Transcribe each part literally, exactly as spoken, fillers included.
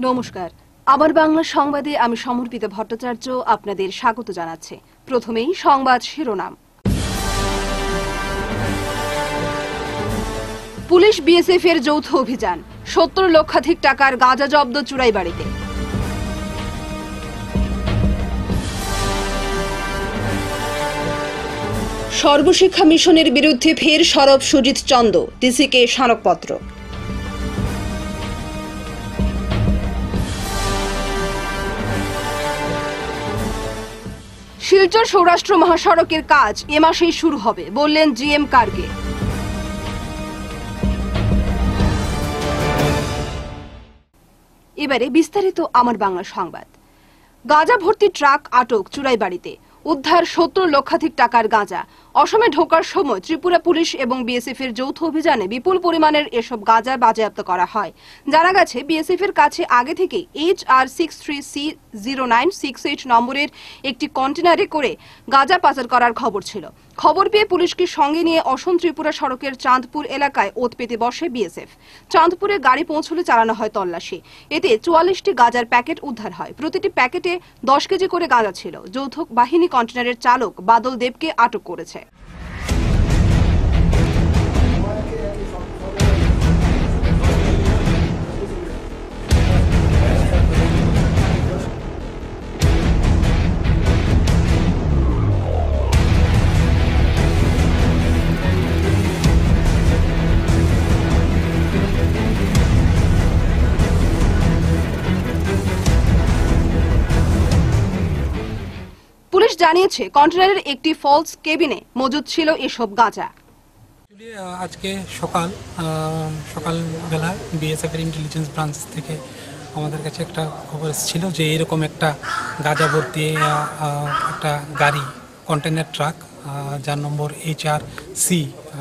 নমস্কার, আমার বাংলা সংবাদে আমি সমর্পিতা ভট্টাচার্য আপনাদের স্বাগত জানাচ্ছি। প্রথমেই সংবাদ শিরোনাম। পুলিশ বিএসএফ এর যৌথ অভিযান, সত্তর লক্ষাধিক টাকার গাঁজা জব্দ চুড়াইবাড়িতে। সর্বশিক্ষা মিশনের বিরুদ্ধে ফের সরব সুজিত চন্দ, ডিসিকে স্মারকপত্র। শিলচর সৌরাষ্ট্র মহাসড়কের কাজ এ মাসেই শুরু হবে বললেন জিএম কার্গে। এবারে বিস্তারিত আমার বাংলা সংবাদ। গাঁজা ভর্তি ট্রাক আটক চুড়াইবাড়িতে, উদ্ধার সত্তর লক্ষাধিক টাকার গাঁজা। অসমে ঢোকার সময় ত্রিপুরা পুলিশ এবং বিএসএফ এর যৌথ অভিযানে বিপুল পরিমাণের এসব গাঁজা বাজেয়াপ্ত করা হয়। জানা গেছে বিএসএফ এর কাছে আগে থেকে H R six three C zero nine six eight নম্বরের একটি কন্টেনারে করে গাঁজা পাচার করার খবর ছিল। খবর পেয়ে পুলিশকে সঙ্গে নিয়ে অসম ত্রিপুরা সড়কের চাঁদপুর এলাকায় ওত পেতে বসে বিএসএফ। চাঁদপুরে গাড়ি পৌঁছলে চালানো হয় তল্লাশি। এতে চুয়াল্লিশটি গাঁজার প্যাকেট উদ্ধার হয়। প্রতিটি প্যাকেটে দশ কেজি করে গাঁজা ছিল। যৌথ বাহিনী কন্টেনারের চালক বাদল দেবকে আটক করেছে। পুলিশ জানিয়েছে কন্টেনারের একটি ফলস কেবিনে মজুদ ছিল এসব গাঁজা। আজকে সকাল সকাল বেলা বিএসএফ এর ইন্টেলিজেন্স ব্রাঞ্চ থেকে আমাদের কাছে একটা খবর এসেছিল যে এরকম একটা গাঁজা ভর্তি একটা গাড়ি কন্টেনার ট্রাক যার number H R C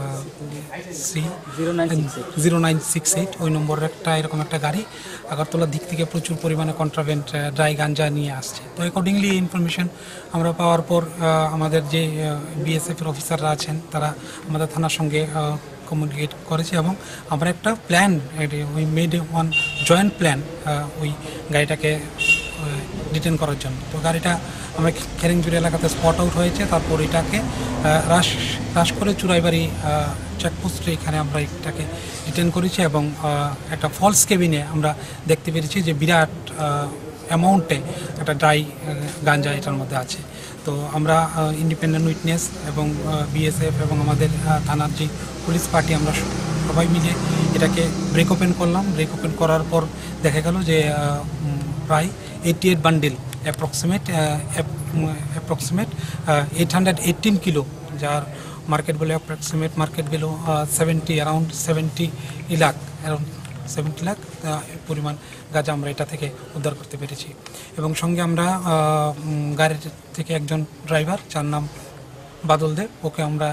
C zero nine six eight ওই নম্বরের একটা এরকম একটা গাড়ি আগরতলার দিক থেকে প্রচুর পরিমাণে কন্ট্রাভেন্ট ড্রাই গাঞ্জা নিয়ে আসছে। তো অ্যাকর্ডিংলি ইনফরমেশন আমরা পাওয়ার পর আমাদের যে বিএসএফ এর অফিসাররা আছেন তারা আমাদের থানার সঙ্গে কমিউনিকেট করেছে এবং আমরা একটা plan we made one joint plan ওই গাড়িটাকে ডিটেন করার জন্য। তো গাড়িটা আমরা খেরিংজুড়ি এলাকাতে স্পট আউট হয়েছে। তারপর এটাকে রাশ রাশ করে চুড়াইবাড়ি চেকপোস্টে এখানে আমরা এটাকে ডিটেন করেছি এবং একটা ফলস কেবিনে আমরা দেখতে পেরেছি যে বিরাট অ্যামাউন্টে একটা ড্রাই গাঞ্জা এটার মধ্যে আছে। তো আমরা ইন্ডিপেন্ডেন্ট উইটনেস এবং বিএসএফ এবং আমাদের থানার যে পুলিশ পার্টি আমরা সবাই মিলে এটাকে ব্রেক ওপেন করলাম। ব্রেক ওপেন করার পর দেখা গেল যে প্রায় eighty eight bundle approximate approximate eight hundred eighteen kilo, যার market value approximate market value seventy around seventy lakh around seventy lakh পরিমাণ গাঁজা আমরা এটা থেকে উদ্ধার করতে পেরেছি। এবং সঙ্গে আমরা গাড়ির থেকে একজন ড্রাইভার যার নাম বাদল দেব, ওকে আমরা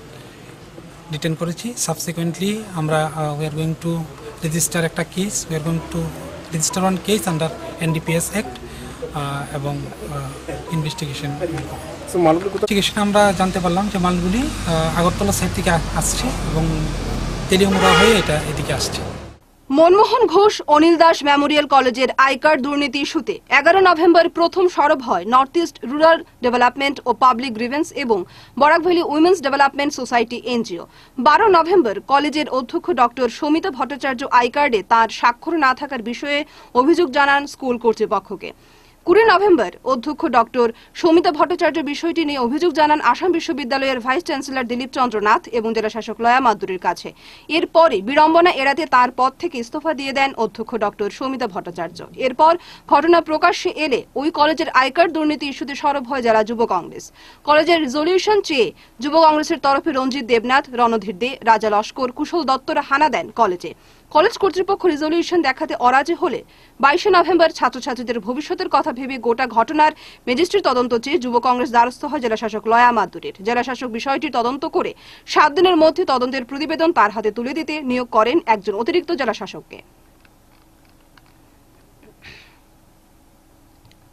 ডিটেন করেছি। সাবসিকুয়েন্টলি আমরা we are going to register একটা case we are going to register one case under NDPS act এবং ইনভেস্টিগেশন ইনভেস্টিগেশন আমরা জানতে পারলাম যে মালগুলি আগরতলা সাইড থেকে আসছে এবং তেলিয়ামুড়া হয়ে এটা এদিকে আসছে। মনমোহন ঘোষ অনিল দাস মেমোরিয়াল কলেজের আই কার্ড দুর্নীতি ইস্যুতে এগারো নভেম্বর প্রথম সরব হয় নর্থ ইস্ট রুরাল ডেভেলপমেন্ট ও পাবলিক গ্রিভেন্স এবং Barak valley women's development society NGO. বারো নভেম্বর কলেজের অধ্যক্ষ ডক্টর সৌমিতা ভট্টাচার্য আই কার্ডে তাঁর স্বাক্ষর না থাকার বিষয়ে অভিযোগ জানান স্কুল কর্তৃপক্ষকে। কুড়ি নভেম্বর অধ্যক্ষ ডক্টর সৌমিতা ভট্টাচার্য বিষয়টি নিয়ে অভিযোগ জানান আসাম বিশ্ববিদ্যালয়ের ভাইস চ্যান্সেলর দিলীপ চন্দ্র নাথ এবং জেলাশাসক লয়া মাদুরীর কাছে। এরপরে বিড়ম্বনা এড়াতে তার পদ থেকে ইস্তফা দিয়ে দেন অধ্যক্ষ ডক্টর সৌমিতা ভট্টাচার্য। এরপর ঘটনা প্রকাশ্যে এলে ওই কলেজের আই কার্ড দুর্নীতি ইস্যুতে সরব হয় জেলা যুব কংগ্রেস। কলেজের রেজলিউশন চেয়ে যুব কংগ্রেসের তরফে রঞ্জিত দেবনাথ, রণধীর দে, রাজা লস্কর, কুশল দত্তরা হানা দেন কলেজে। কলেজ কর্তৃপক্ষ রেজলিউশন দেখাতে অরাজি হলে বাইশে নভেম্বর ছাত্রছাত্রীদের ভবিষ্যতের কথা ভেবে গোটা ঘটনার ম্যাজিস্ট্রেট তদন্ত চেয়ে যুব কংগ্রেস দ্বারস্থ হয় জেলাশাসক লয়া মাদুরীর। জেলাশাসক বিষয়টি তদন্ত করে সাত দিনের মধ্যে তদন্তের প্রতিবেদন তার হাতে তুলে দিতে নিয়োগ করেন একজন অতিরিক্ত জেলাশাসককে।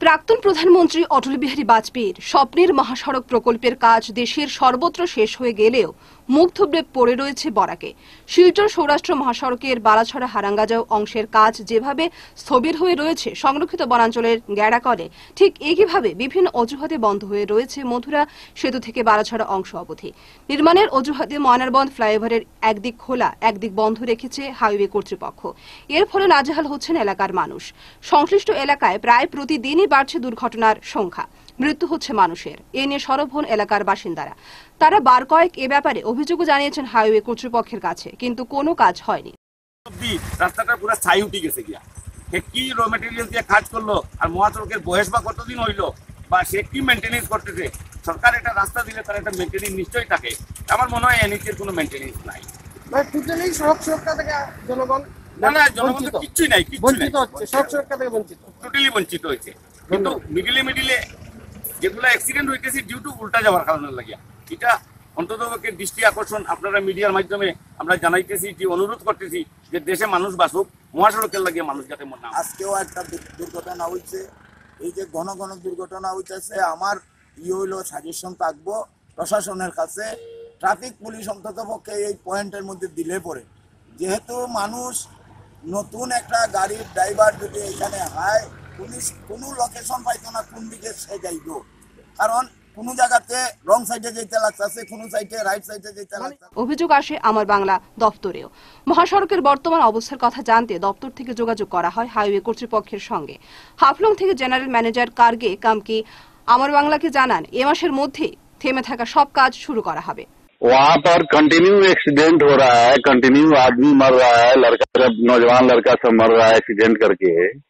প্রাক্তন প্রধানমন্ত্রী অটল বিহারী বাজপেয়ীর স্বপ্নের মহাসড়ক প্রকল্পের কাজ দেশের সর্বত্র শেষ হয়ে গেলেও মুখ থুবড়ে পড়ে রয়েছে বরাকে। শিলচর সৌরাষ্ট্র মহাসড়কের বালাছড়া হারাঙ্গাজাও অংশের কাজ যেভাবে স্থবির হয়ে রয়েছে সংরক্ষিত বনাঞ্চলের গ্যাড়াকলে, ঠিক একইভাবে বিভিন্ন অজুহাতে বন্ধ হয়ে রয়েছে মধুরা সেতু থেকে বালাছড়া অংশ অবধি। নির্মাণের অজুহাতে ময়নারবন্দ ফ্লাইওভারের একদিক খোলা একদিক বন্ধ রেখেছে হাইওয়ে কর্তৃপক্ষ। এর ফলে নাজেহাল হচ্ছেন এলাকার মানুষ। সংশ্লিষ্ট এলাকায় প্রায় প্রতিদিনই বাড়ছে দুর্ঘটনার সংখ্যা, মৃত্যু হচ্ছে মানুষের। এ নিয়ে সরব হন এলাকার বাসিন্দারা। তারা বার কয়েক এ ব্যাপারে অভিযোগও জানিয়েছেন হাইওয়ে কর্তৃপক্ষের কাছে, কিন্তু কোনো কাজ হয়নি। রাস্তাটা পুরো ছাই উঠে গেছে গিয়া, সে কি র মেটেরিয়াল দিয়ে কাজ করলো আর মহাসড়কের বয়স বা কতদিন হইলো বা সে কি মেনটেনেন্স করতেছে। সরকার একটা রাস্তা দিলে তার একটা মেনটেনেন্স নিশ্চয়ই থাকে। আমার মনে হয় এনএইচের কোনো মেনটেনেন্স নাই। টোটালি সড়ক সুরক্ষা থেকে জনগণ না না জনগণ তো কিচ্ছুই নাই, কিচ্ছু নাই, বঞ্চিত হচ্ছে, সড়ক সুরক্ষা থেকে বঞ্চিত, টোটালি বঞ্চিত হয়েছে। কিন্তু মিডিলে মিডিলে যেগুলো অ্যাক্সিডেন্ট হইতেছে ডিউ টু উল্টা যাওয়ার কারণে লাগিয়া, এটা অন্তত দৃষ্টি আকর্ষণ আপনারা মিডিয়ার মাধ্যমে আমরা জানাইতেছি, যে অনুরোধ করতেছি যে দেশে মানুষ বাসুক, মহাসড়কের লাগিয়ে মানুষ যাতে মনে। আজকেও একটা দুর্ঘটনা হয়েছে। এই যে ঘন ঘন দুর্ঘটনা হইতেছে, আমার ই হইলো সাজেশন থাকবো প্রশাসনের কাছে, ট্রাফিক পুলিশ অন্তত পক্ষে এই পয়েন্টের মধ্যে দিলে পরে, যেহেতু মানুষ নতুন একটা গাড়ির ড্রাইভার যদি এখানে হয়, পুলিশ কোনো লোকেশন পাইতো না কোন দিকে সে যাইব, কারণ কোনো জায়গাতে রং সাইডে যেতে লাগতেছে, কোনো সাইডে রাইট সাইডে যেতে লাগতেছে। অভিযোগ আসে আমার বাংলা দপ্তরেও। মহাসড়কের বর্তমান অবস্থার কথা জানতে দপ্তর থেকে যোগাযোগ করা হয় হাইওয়ে কর্তৃপক্ষের সঙ্গে। হাফলং থেকে জেনারেল ম্যানেজার কার্গে কামকি আমার বাংলাকে জানান, এ মাসের মধ্যেই থেমে থাকা সব কাজ শুরু করা হবে। वहाँ पर कंटिन्यू एक्सीडेंट हो रहा है, कंटिन्यू आदमी मर रहा है, लड़का नौजवान लड़का सब मर रहा है एक्सीडेंट करके।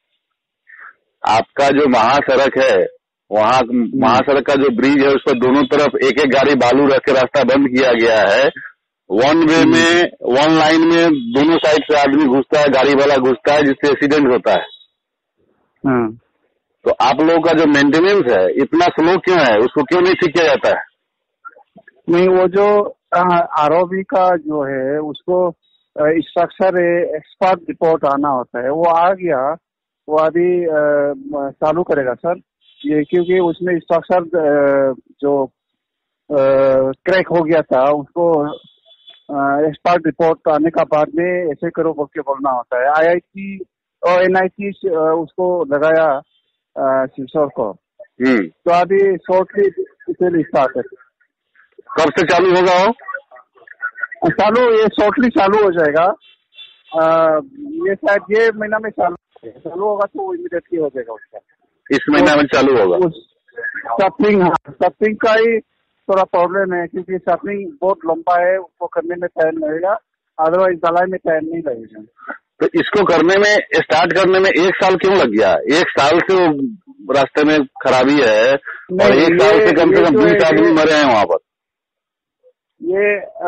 आपका जो महासड़क है, वहाँ महासड़क का जो ब्रिज है, उस पर दोनों तरफ एक एक गाड़ी बालू रख के रास्ता बंद किया गया है। वन वे में, वन लाइन में दोनों साइड से आदमी घुसता है, गाड़ी वाला घुसता है, जिससे एक्सीडेंट होता है। तो आप लोगों का जो मेंटेनेंस है इतना स्लो क्यों है, उसको क्यों नहीं ठीक किया जाता है? नहीं, वो जो आरओबी का जो है उसको स्ट्रक्चर एक्सपर्ट रिपोर्ट आना होता है, वो आ गया, वो अभी चालू करेगा सर ये, क्योंकि उसमें स्ट्रक्चर जो क्रैक हो गया था उसको एक्सपर्ट रिपोर्ट आने का बाद में ऐसे करो बोल के बोलना होता है। आईआईटी और एनआईटी उसको लगाया सिलचर को, तो अभी शॉर्टली स्टार्ट है। कब से चालू होगा वो? चालू ये शॉर्टली चालू हो जाएगा। आ, ये शायद ये महीना में चालू चालू होगा तो इमीडिएटली हो जाएगा उसका। इस महीना में चालू होगा। सफरिंग, हाँ सफरिंग का ही थोड़ा प्रॉब्लम है, क्योंकि सफरिंग बहुत लंबा है, उसको करने में टाइम लगेगा, अदरवाइज ढलाई में टाइम नहीं लगेगा। तो इसको करने में, स्टार्ट करने में एक साल क्यों लग गया? एक साल से वो रास्ते में खराबी है और एक साल से कम से कम बीस आदमी मरे हैं वहाँ पर। ये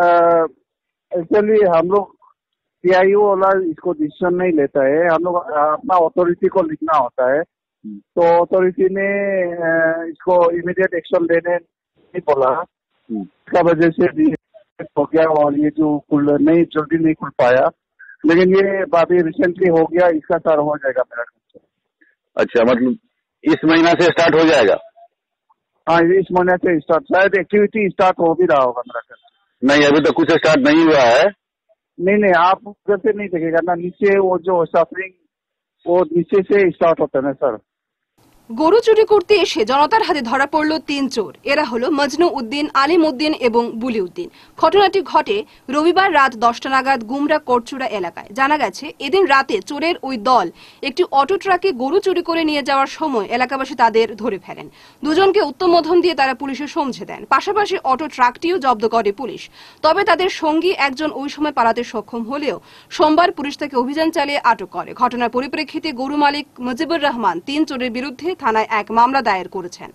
एक्चुअली हम लोग पीआईओ वाला इसको डिसीजन नहीं लेता है, हम लोग अपना अथॉरिटी को लिखना होता है। तो अथॉरिटी ने इसको इमीडिएट एक्शन लेने नहीं बोला, इसका वजह से हो गया और ये जो खुल नहीं जल्दी नहीं खुल पाया, लेकिन ये बात रिसेंटली हो गया, इसका सारा हो जाएगा मेरा। अच्छा, मतलब इस महीना से स्टार्ट हो जाएगा? हाँ, इस महीने से स्टार्ट, शायद एक्टिविटी स्टार्ट हो भी रहा होगा मेरा ख्याल। नहीं, अभी तक कुछ स्टार्ट नहीं हुआ है। नहीं नहीं, आप उधर से नहीं देखेगा ना, नीचे वो जो सफरिंग वो नीचे से स्टार्ट होता है ना सर। গরু চুরি করতে এসে জনতার হাতে ধরা পড়ল তিন চোর। এরা হলো মজনু উদ্দিন, আলিম উদ্দিন এবং বুলি উদ্দিন। ঘটনাটি ঘটে রবিবার রাত দশটা নাগাদ গুমরা কোটচুড়া এলাকায়। জানা গেছে, এদিন রাতে চোরের ওই দল একটি অটো ট্রাকে গরু চুরি করে নিয়ে যাওয়ার সময় এলাকাবাসী তাদের ধরে ফেলেন। দুজনকে উত্তম মধ্যম দিয়ে তারা পুলিশে সমঝে দেন। পাশাপাশি অটো ট্রাকটিও জব্দ করে পুলিশ। তবে তাদের সঙ্গী একজন ওই সময় পালাতে সক্ষম হলেও সোমবার পুলিশ তাকে অভিযান চালিয়ে আটক করে। ঘটনার পরিপ্রেক্ষিতে গরু মালিক মুজিবুর রহমান তিন চোরের বিরুদ্ধে থানায় এক মামলা দায়ের করেছেন।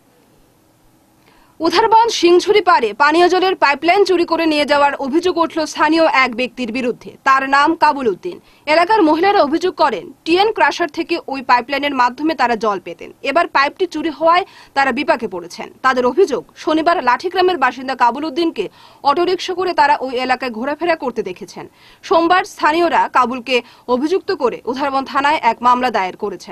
উধারবন্দ সিংঝুরি পারে পানীয় জলের পাইপলাইন চুরি করে নিয়ে যাওয়ার অভিযোগ উঠল স্থানীয় এক ব্যক্তির বিরুদ্ধে। তার নাম কাবুল উদ্দিন। এলাকার মহিলারা অভিযোগ করেন, টিএন ক্রাশার থেকে ওই পাইপলাইনের মাধ্যমে তারা জল পেতেন। এবার পাইপটি চুরি হওয়ায় তারা বিপাকে পড়েছেন। তাদের অভিযোগ, শনিবার লাঠিগ্রামের বাসিন্দা কাবুল উদ্দিনকে অটোরিকশা করে তারা ওই এলাকায় ঘোরাফেরা করতে দেখেছেন। সোমবার স্থানীয়রা কাবুলকে অভিযুক্ত করে উধারবন্দ থানায় এক মামলা দায়ের করেছেন।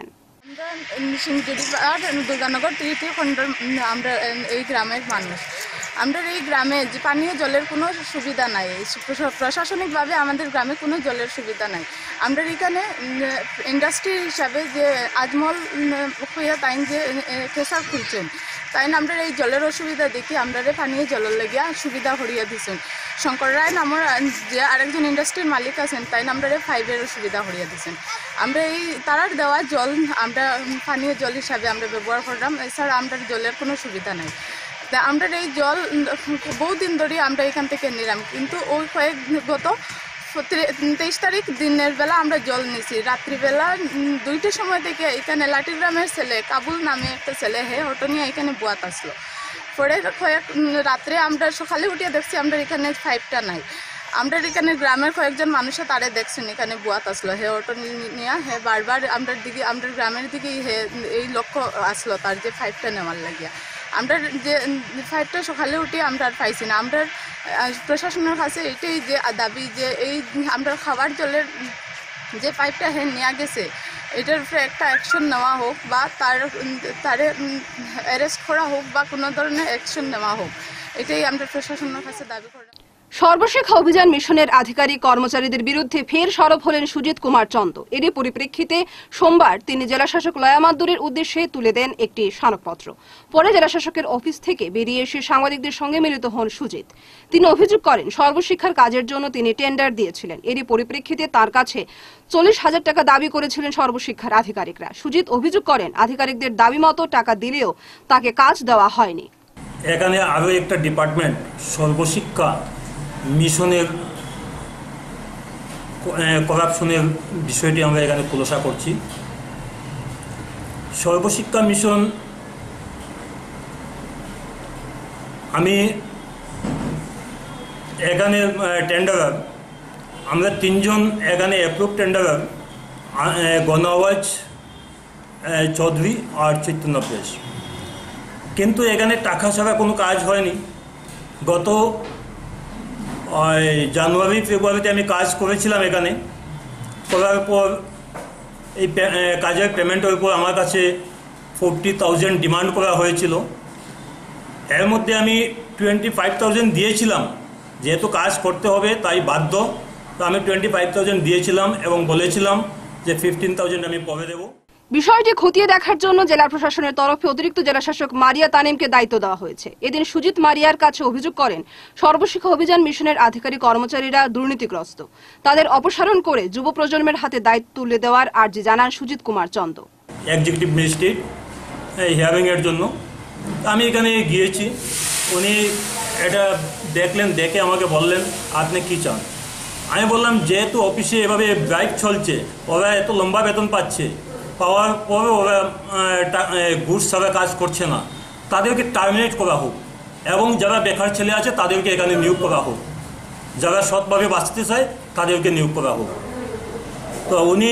আমরা সিংজুড়িপাড় দুর্গানগর তৃতীয় খণ্ডের আমরা এই গ্রামের মানুষ। আমরা এই গ্রামে যে পানীয় জলের কোনো সুবিধা নাই, প্রশাসনিকভাবে আমাদের গ্রামে কোনো জলের সুবিধা নাই। আমরা এখানে ইন্ডাস্ট্রি হিসাবে যে আজমল হইয়া তাই যে কেসার খুলছেন, তাই আমরা এই জলের অসুবিধা দেখি আমরা পানীয় জলের লাগিয়া সুবিধা করিয়া দিচ্ছেন। শঙ্কর রায় নামের যে আরেকজন ইন্ডাস্ট্রির মালিক আছেন, তাই আমরা ফাইভের সুবিধা করিয়া দিচ্ছেন। আমরা এই তারার দেওয়া জল আমরা পানীয় জল হিসাবে আমরা ব্যবহার করলাম, এছাড়া আমরা জলের কোনো সুবিধা নাই। আমরা এই জল বহুদিন ধরে আমরা এখান থেকে নিলাম, কিন্তু ওই কয়েক গত তেইশ তারিখ দিনের বেলা আমরা জল নিছি। রাত্রিবেলা দুইটার সময় থেকে এখানে লাঠিগ্রামের ছেলে কাবুল নামে একটা ছেলে হে অটো নিয়ে এখানে বুয়াত আসলো। পরে কয়েক রাত্রে আমরা সকালে উঠিয়ে দেখছি আমরা এখানে পাইপটা নাই। আমরা এখানে গ্রামের কয়েকজন মানুষে তারে দেখছেন এখানে বুয়াত আসলো, হে অটো নিয়ে হে বারবার আমরা দিকে আমরা গ্রামের দিকে হে এই লক্ষ্য আসলো তার যে পাইপটা নেওয়ার লাগিয়া। আমরা যে ফাইভটা সকালে উঠে আমরা আর পাইছি না। আমরা প্রশাসনের কাছে এটাই যে দাবি যে এই আমরা খাবার জলের যে পাইপটা হে নেওয়া গেছে এটার উপরে একটা অ্যাকশন নেওয়া হোক, বা তার তারে অ্যারেস্ট করা হোক, বা কোনো ধরনের অ্যাকশন নেওয়া হোক, এটাই আমরা প্রশাসনের কাছে দাবি করি। সর্বশিক্ষা অভিযান মিশনের আধিকারিক কর্মচারীদের বিরুদ্ধে ফের সরব হলেন সুজিত কুমার চন্দ। এরই পরিপ্রেক্ষিতে সোমবার তিনি জেলাশাসক লয়া মাদ্দুরের উদ্দেশ্যে তুলে দেন একটি স্মারকপত্র। পরে জেলাশাসকের অফিস থেকে বেরিয়ে এসে সাংবাদিকদের সঙ্গে মিলিত হন সুজিত। তিনি অভিযোগ করেন সর্বশিক্ষার কাজের জন্য তিনি টেন্ডার দিয়েছিলেন। এরই পরিপ্রেক্ষিতে তার কাছে চল্লিশ হাজার টাকা দাবি করেছিলেন সর্বশিক্ষার আধিকারিকরা। সুজিত অভিযোগ করেন আধিকারিকদের দাবি মতো টাকা দিলেও তাকে কাজ দেওয়া হয়নি। এখানে আরও একটা ডিপার্টমেন্ট সর্বশিক্ষা মিশনের করাপশনের বিষয়টি আমরা এখানে খোলাসা করছি। সর্বশিক্ষা মিশন আমি এখানে টেন্ডারার আমরা তিনজন এখানে অ্যাপ্রুভ টেন্ডারার গণআওয়াজ চৌধুরী আর চৈতন্য পেশ, কিন্তু এখানে টাকা ছাড়া কোনো কাজ হয়নি। গত জানুয়ারি ফেব্রুয়ারিতে আমি কাজ করেছিলাম এখানে, করার পর এই কাজের পেমেন্টের উপর আমার কাছে ফোরটি থাউজেন্ড ডিমান্ড করা হয়েছিল। এর মধ্যে আমি টোয়েন্টি ফাইভ থাউজেন্ড দিয়েছিলাম, যেহেতু কাজ করতে হবে তাই বাধ্য, তো আমি টোয়েন্টি ফাইভ থাউজেন্ড দিয়েছিলাম এবং বলেছিলাম যে ফিফটিন থাউজেন্ড আমি পরে দেবো। বিষয়টি খতিয়ে দেখার জন্য জেলা প্রশাসনের তরফে অতিরিক্ত জেলাশাসক মারিয়া তানিমকে দায়িত্ব দেওয়া হয়েছে। এদিন সুজিত মারিয়ার কাছে অভিযোগ করেন সর্বশিক্ষা অভিযান মিশনের আধিকারিক কর্মচারীরা দুর্নীতিগ্রস্ত, তাদের অপসারণ করে যুব প্রজন্মের হাতে দায়িত্ব তুলে দেওয়ার আর্জি জানান Sujit Kumar Chanda. Executive magistrate hearing এর জন্য আমি এখানে গিয়েছি, উনি এটা দেখলেন, দেখে আমাকে বললেন আপনি কি চান। আমি বললাম যেহেতু অফিসে এভাবে ব্রাইক চলছে, ওরা এত লম্বা বেতন পাচ্ছে, পাওয়ার পরে ওরা ঘুষ ছাড়া কাজ করছে না, তাদেরকে টার্মিনেট করা হোক এবং যারা বেকার ছেলে আছে তাদেরকে এখানে নিয়োগ করা হোক, যারা সৎভাবে বাঁচতে চায় তাদেরকে নিয়োগ করা হোক। তো উনি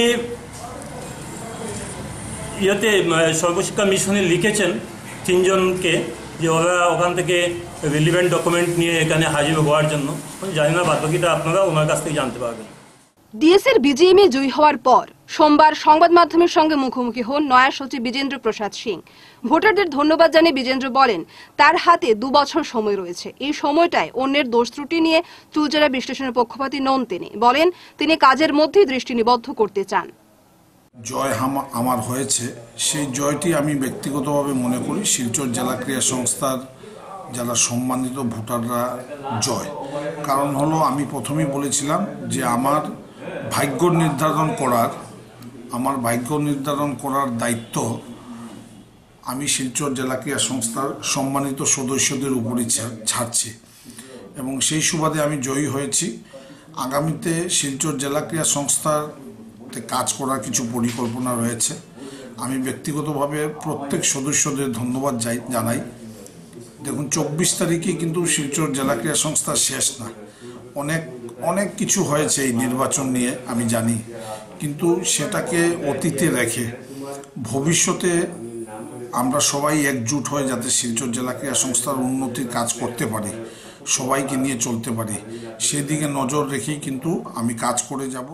ইয়েতে সর্বশিক্ষা মিশনে লিখেছেন তিনজনকে যে ওরা ওখান থেকে রিলিভেন্ট ডকুমেন্ট নিয়ে এখানে হাজির হওয়ার জন্য। জানি না বাদবাকিটা আপনারা ওনার কাছ থেকে জানতে পারবেন। ডিএসএর বিজিএমএ জয়ী হওয়ার পর সোমবার সংবাদ মাধ্যমের সঙ্গে মুখোমুখি হন নয়া সচিব বিজেন্দ্র প্রসাদ সিং। ভোটারদের ধন্যবাদ জানিয়ে বিজেন্দ্র বলেন তার হাতে দু বছর সময় রয়েছে, এই সময়টায় অন্যের দোষ ত্রুটি নিয়ে চুলচেরা বিশ্লেষণের পক্ষপাতী নন তিনি। বলেন তিনি কাজের মধ্যেই দৃষ্টি নিবদ্ধ করতে চান। জয় আমার হয়েছে, সেই জয়টি আমি ব্যক্তিগতভাবে মনে করি শিলচর জেলা ক্রীড়া সংস্থার যারা সম্মানিত ভোটাররা জয়। কারণ হলো আমি প্রথমেই বলেছিলাম যে আমার ভাগ্য নির্ধারণ করার আমার ভাগ্য নির্ধারণ করার দায়িত্ব আমি শিলচর জেলা ক্রীড়া সংস্থার সম্মানিত সদস্যদের উপরই ছাড়ছি এবং সেই সুবাদে আমি জয়ী হয়েছি। আগামীতে শিলচর জেলা ক্রীড়া সংস্থাতে কাজ করার কিছু পরিকল্পনা রয়েছে। আমি ব্যক্তিগতভাবে প্রত্যেক সদস্যদের ধন্যবাদ জানাই। দেখুন, চব্বিশ তারিখে কিন্তু শিলচর জেলা ক্রীড়া সংস্থা শেষ না, অনেক অনেক কিছু হয়েছে এই নির্বাচন নিয়ে আমি জানি, কিন্তু সেটাকে অতীতে রেখে ভবিষ্যতে আমরা সবাই একজুট হয়ে যাতে শিলচর জেলা ক্রীড়া সংস্থার উন্নতির কাজ করতে পারি, সবাইকে নিয়ে চলতে পারি, সেদিকে নজর রেখেই কিন্তু আমি কাজ করে যাব।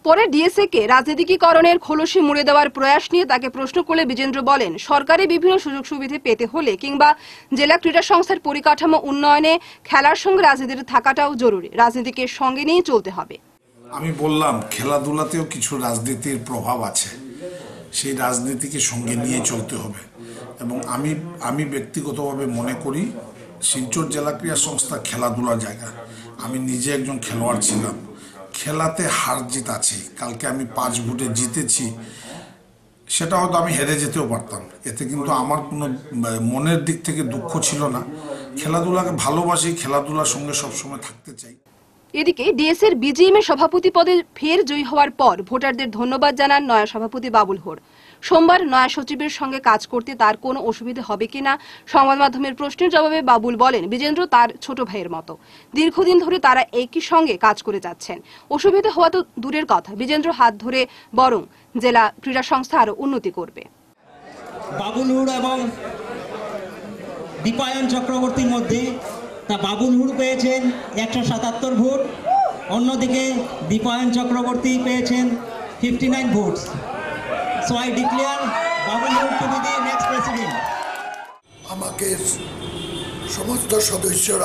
পরে ডিএসএ কে রাজনীতিকরণের খোলসি মুড়ে দেওয়ার প্রয়াস নিয়ে তাকে প্রশ্ন করলে বিজেন্দ্র বলেন, সরকারি বিভিন্ন সুযোগ সুবিধা পেতে হলে কিংবা জেলা ক্রীড়া সংস্থার পরিকাঠামো উন্নয়নে খেলার সঙ্গে রাজনীতির থাকাটাও জরুরি। রাজনীতিকে সঙ্গে নিয়ে চলতে হবে। আমি বললাম খেলাধুলাতেও কিছু রাজনীতির প্রভাব আছে, সেই রাজনীতিকে সঙ্গে নিয়ে চলতে হবে। এবং আমি আমি ব্যক্তিগতভাবে মনে করি শিলচর জেলা ক্রীড়া সংস্থা খেলাধুলার জায়গা। আমি নিজে একজন খেলোয়াড় ছিলাম, খেলাতে হার জিত আছে। কালকে আমি পাঁচ ভোটে জিতেছি, সেটা হয়তো আমি হেরে যেতেও পারতাম, এতে কিন্তু আমার কোনো মনের দিক থেকে দুঃখ ছিল না। খেলাধুলাকে ভালোবাসি, খেলাধুলার সঙ্গে সবসময় থাকতে চাই। এদিকে ডিএসএর বিজিএম এর সভাপতি পদে ফের জয়ী হওয়ার পর ভোটারদের ধন্যবাদ জানান নয়া সভাপতি বাবুল হোর। সোমবার নয়া সচিবের সঙ্গে কাজ করতে তার কোনো অসুবিধা হবে কিনা সংবাদ মাধ্যমের প্রশ্নের জবাবে বাবুল বলেন, বিজেন্দ্র তার ছোট ভাইয়ের মতো, দীর্ঘদিন ধরে তারা একই সঙ্গে কাজ করে যাচ্ছেন। অসুবিধা হওয়া তো দূরের কথা, বিজেন্দ্র হাত ধরে বরং জেলা ক্রীড়া সংস্থা আরো উন্নতি করবে। বাবুল হুর এবং দীপায়ন চক্রবর্তীর মধ্যে তা বাবুল হুর পেয়েছেন একশো সাতাত্তর ভোট, অন্যদিকে দীপায়ন চক্রবর্তী পেয়েছেন fifty nine votes. So I declare Babul Hur to be the next president. আমাকে সমস্ত সদস্যরা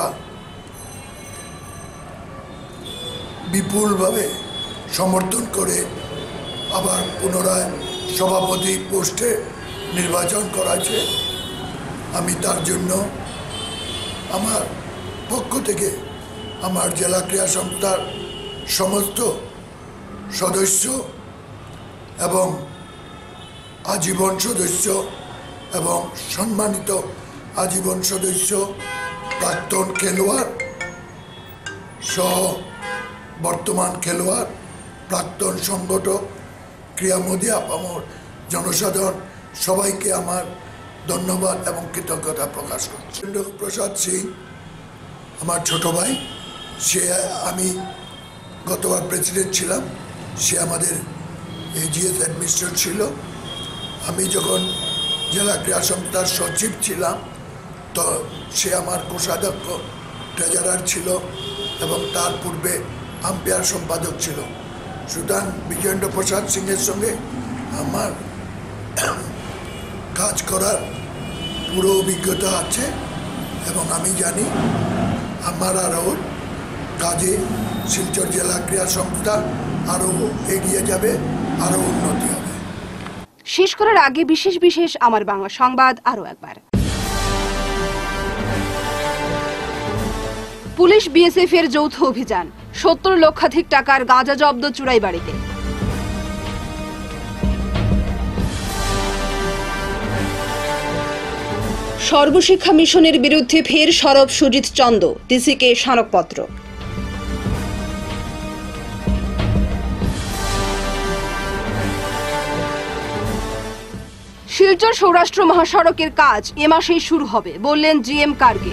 বিপুলভাবে সমর্থন করে আবার পুনরায় সভাপতি পোস্টে নির্বাচন করাছে। আমি তার জন্য আমার পক্ষ থেকে আমার জেলা ক্রীড়া সংস্থার সমস্ত সদস্য এবং আজীবন সদস্য এবং সম্মানিত আজীবন সদস্য, প্রাক্তন খেলোয়াড় সহ বর্তমান খেলোয়াড়, প্রাক্তন সংগঠক, ক্রীড়ামোদী আপামর জনসাধারণ সবাইকে আমার ধন্যবাদ এবং কৃতজ্ঞতা প্রকাশ করছি। প্রসাদ সিং আমার ছোট ভাই, সে আমি গতবার প্রেসিডেন্ট ছিলাম, সে আমাদের এজিএস অ্যাডমিনিস্ট্রেটর ছিল। আমি যখন জেলা ক্রীড়া সংস্থার সচিব ছিলাম তো সে আমার কোষাধ্যক্ষ ট্রেজারার ছিল এবং তার পূর্বে আম্পায়ার সম্পাদক ছিল। সুতরাং বিজেন্দ্র প্রসাদ সিংয়ের সঙ্গে আমার কাজ করার পুরো অভিজ্ঞতা আছে এবং আমি জানি আমার আরও কাজে শিলচর জেলা ক্রীড়া সংস্থা আরও এগিয়ে যাবে, আরও উন্নতি হবে। শেষ করার আগে বিশেষ বিশেষ আমার বাংলা সংবাদ আরও একবার। পুলিশ বিএসএফ এর যৌথ অভিযান, সত্তর লক্ষাধিক টাকার গাঁজা জব্দ চুড়াইবাড়িতে। সর্বশিক্ষা মিশনের বিরুদ্ধে ফের সরব সুজিত চন্দ, ডিসিকে স্মারকপত্র। শিলচর সৌরাষ্ট্র মহাসড়কের কাজ এ মাসেই শুরু হবে বললেন জিএম কার্গে।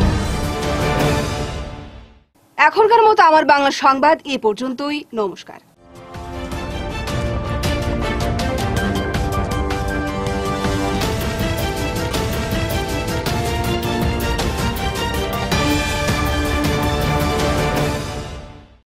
এখনকার মতো আমার বাংলা সংবাদ এ পর্যন্তই। নমস্কার।